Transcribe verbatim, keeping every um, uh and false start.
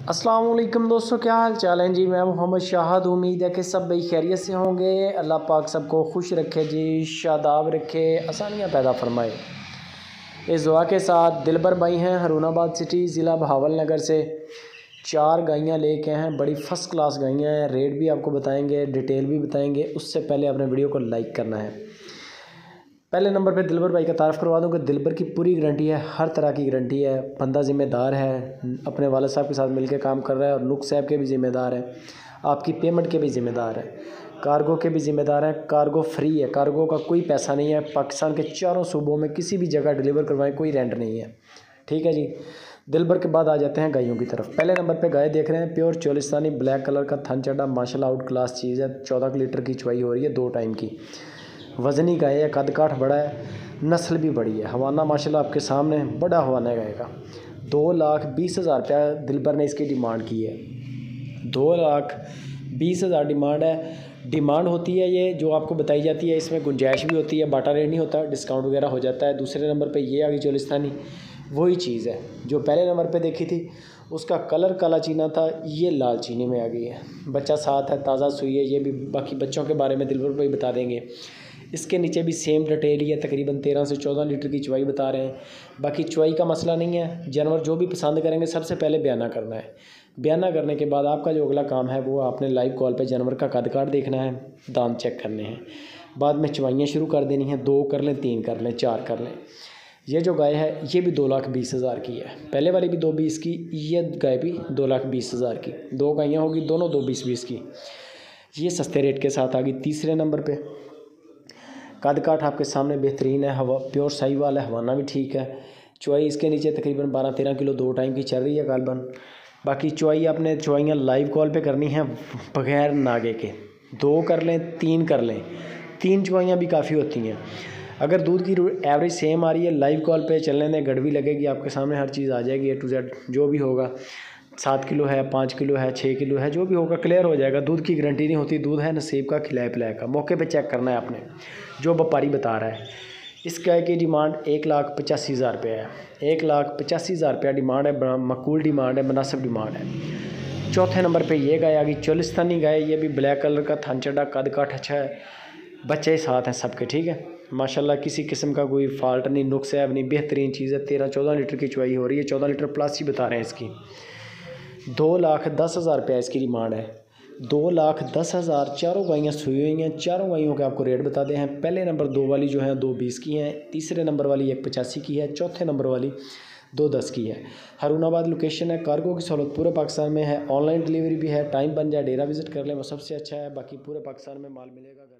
अस्सलाम वालेकुम दोस्तों, क्या हाल चाल है जी। मैं मोहम्मद शाहद, उम्मीद है कि सब भाई खैरियत से होंगे। अल्लाह पाक सबको खुश रखे जी, शादाब रखे, आसानियाँ पैदा फरमाए। इस दुआ के साथ दिलबर भाई हैं हरुणाबाद सिटी, ज़िला बहावल नगर से। चार गायें लेके हैं, बड़ी फ़र्स्ट क्लास गायें हैं। रेट भी आपको बताएंगे, डिटेल भी बताएंगे। उससे पहले अपने वीडियो को लाइक करना है। पहले नंबर पे दिलबर भाई का तारफ़ करवा दूँ कि दिलबर की पूरी गारंटी है, हर तरह की गारंटी है। बंदा ज़िम्मेदार है, अपने वाले साहब के साथ मिलकर काम कर रहा है और नुक साहब के भी ज़िम्मेदार है, आपकी पेमेंट के भी ज़िम्मेदार है, कार्गो के भी ज़िम्मेदार है। कार्गो फ्री है, कार्गो का कोई पैसा नहीं है। पाकिस्तान के चारों सूबों में किसी भी जगह डिलीवर करवाएं, कोई रेंट नहीं है। ठीक है जी। दिलबर के बाद आ जाते हैं गायों की तरफ। पहले नंबर पे गाय देख रहे हैं, प्योर चोलिस्तानी ब्लैक कलर का थन चढ़ा, माशाल्लाह आउट क्लास चीज़ है। चौदह लीटर की चुवाई हो रही है, दो टाइम की। वज़नी गाय है, कद काठ बड़ा है, नस्ल भी बड़ी है। हवाना माशाल्लाह आपके सामने बड़ा हवाना है गाय का। दो लाख बीस हज़ार रुपया दिलबर ने इसकी डिमांड की है। दो लाख बीस हज़ार डिमांड है। डिमांड होती है ये जो आपको बताई जाती है, इसमें गुंजाइश भी होती है, बाटा रेट नहीं होता, डिस्काउंट वगैरह हो जाता है। दूसरे नंबर पे ये आ गई चोलिस्तानी, वही चीज़ है जो पहले नंबर पे देखी थी। उसका कलर काला चीना था, ये लाल चीनी में आ गई है। बच्चा साथ है, ताज़ा सुई है। ये भी बाकी बच्चों के बारे में दिलबर भाई बता देंगे। इसके नीचे भी सेम डिटेल ही है, तकरीबन तेरह से चौदह लीटर की चुवाई बता रहे हैं। बाकी चुवाई का मसला नहीं है, जानवर जो भी पसंद करेंगे सबसे पहले बयाना करना है। बयाना करने के बाद आपका जो अगला काम है वो आपने लाइव कॉल पे जानवर का कद काठ देखना है, दांत चेक करने हैं, बाद में चुवाइयाँ शुरू कर देनी है। दो कर लें, तीन कर लें, चार कर लें। ये जो गाय है ये भी दो लाख बीस हज़ार की है, पहले वाली भी दो बीस की, ये गाय भी दो लाख बीस हज़ार की। दो गायें होगी, दोनों दो बीस बीस की। ये सस्ते रेट के साथ आ गई तीसरे नंबर पे। कद काठ आपके सामने बेहतरीन है, हवा प्योर साहिवाल है, हवाना भी ठीक है। चुवाई इसके नीचे तकरीबन बारह तेरह किलो दो टाइम की चल रही है गालबन। बाकी चुवाई आपने चुवाइयाँ लाइव कॉल पे करनी है बगैर नागे के। दो कर लें, तीन कर लें, तीन चुवाइयाँ भी काफ़ी होती हैं। अगर दूध की एवरेज सेम आ रही है, लाइव कॉल पे चलने दें, गड़वी लगेगी, आपके सामने हर चीज़ आ जाएगी, ए टू जेड जो भी होगा। सात किलो है, पाँच किलो है, छः किलो है, जो भी होगा क्लियर हो जाएगा। दूध की गारंटी नहीं होती, दूध है नसीब का, खिलाए पिलाए का। मौके पे चेक करना है आपने जो व्यापारी बता रहा है। इस गाय की डिमांड एक लाख पचासी हज़ार रुपये है। एक लाख पचासी हज़ार रुपया डिमांड है, मकबूल डिमांड है, मुनासिब डिमांड है। चौथे नंबर पे ये गाय आ गई चोलिस्तानी गाय। ये भी ब्लैक कलर का थन चढ़ा, कद काठ अच्छा है, बच्चे साथ हैं सबके। ठीक है, माशाल्लाह किसी किस्म का कोई फॉल्ट नहीं, नुक्स है नहीं, बेहतरीन चीज़ है। तेरह चौदह लीटर की चुवाई हो रही है, चौदह लीटर प्लस ही बता रहे हैं इसकी। दो लाख दस हज़ार रुपया इसकी डिमांड है। दो लाख दस हज़ार। चारों गायें सुई हुई हैं, चारों गायों के आपको रेट बताते हैं। पहले नंबर दो वाली जो है दो बीस की हैं, तीसरे नंबर वाली एक पचासी की है, चौथे नंबर वाली दो दस की है। हरुणाबाद लोकेशन है, कार्गो की सहूलत पूरे पाकिस्तान में है, ऑनलाइन डिलीवरी भी है। टाइम बन जाए डेरा विज़िट कर लें, वो सबसे अच्छा है। बाकी पूरे पाकिस्तान में माल मिलेगा।